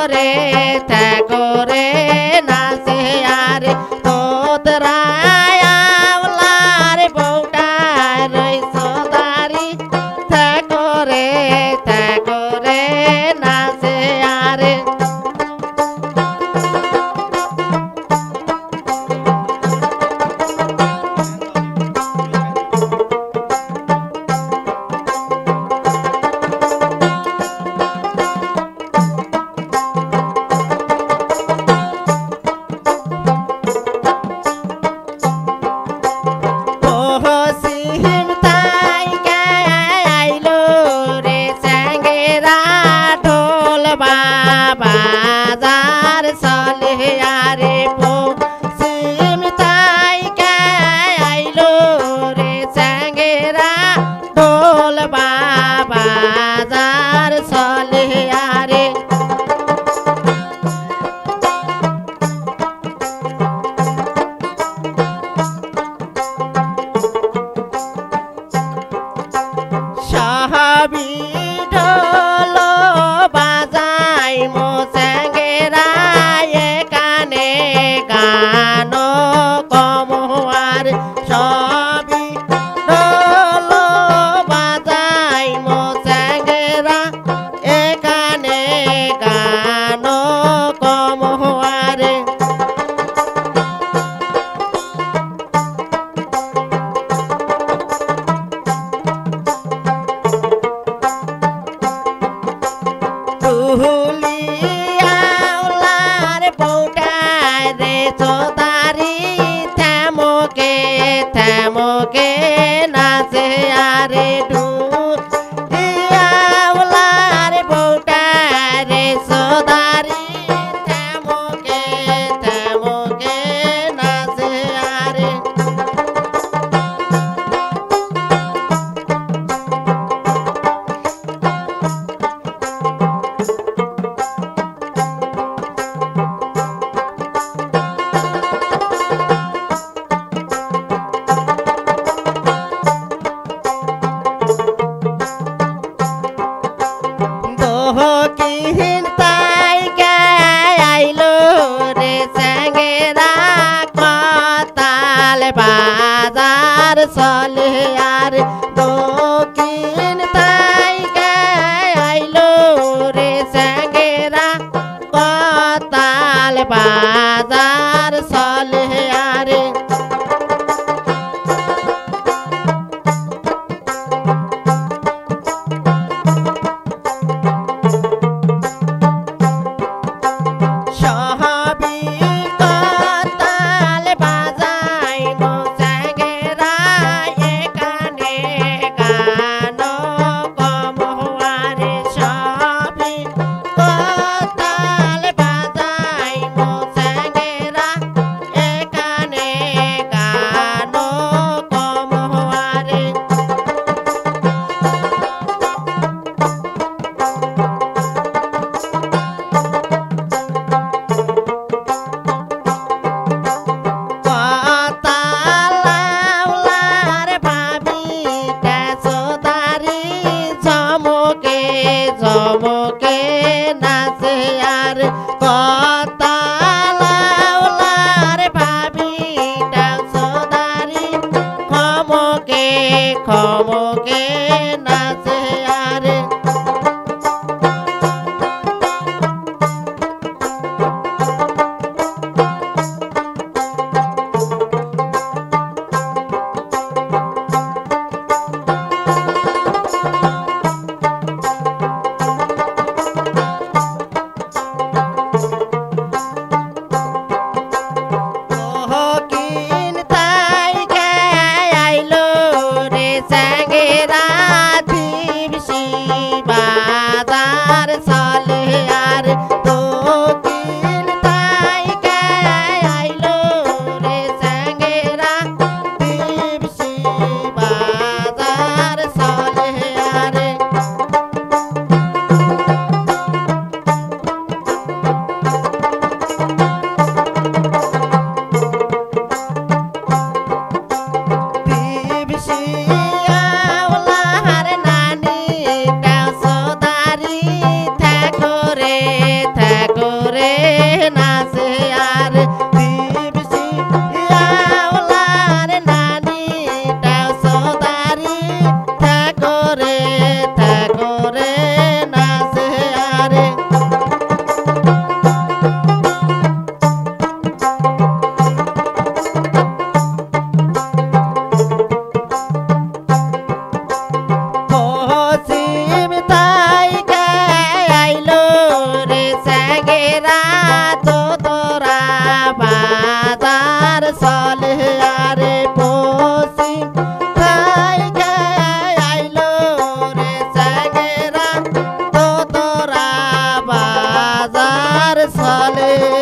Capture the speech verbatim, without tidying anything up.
করে ঠাকুরে নাচে আরে তোদরায় আওলার বউটায় রইছ দাঁড়ি ঠাকুরে ঠাকুরে নাচে আরে বাজার চলে আরে পশ্চিম তাইকা আইলো রে চ্যাংরা ঢোল বাজার চলে আরে সাহাবী ঢোল বাজাই মো চ্যাংরা এখানে গান কমোয়ার সবই ঢোল বাজাই মো চ্যাংরা এখানে গান কমোয়ারে আওলার বউটায় রে চোদারি থামোকে থামোকে নাচে আরে আওলার বউটায় রে চোদারি থামোকে থামোকে নাচে আরে কিন তাইকা আইলো রে চ্যাংরা কতাল বাজার চলে আর দক্ষিণ তাইকা আইলো রে চ্যাংরা কতাল বাজার চলে আরে চমকে নাচে আর কতাল আওলার ভাবিটা চোদারি খমকে খমকে নাচে আরে স্যাগেরা তো তোরা বাজার চলে আরে পশ্চিম থেকে আইলো রে স্যাগেরা তো তোরা বাজার চলে